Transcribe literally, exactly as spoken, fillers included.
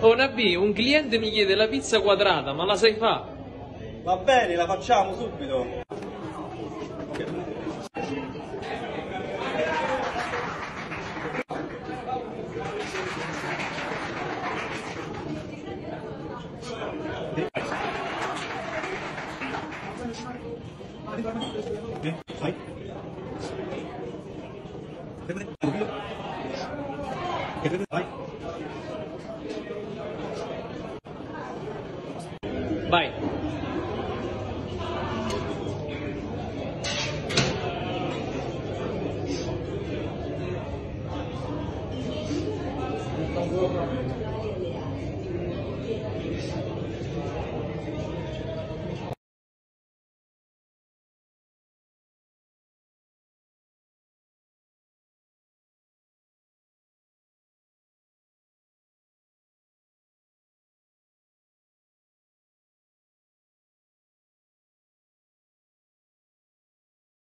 Oh Nabi, un cliente mi chiede la pizza quadrata, ma la sai fa? Va bene, la facciamo subito. Vai.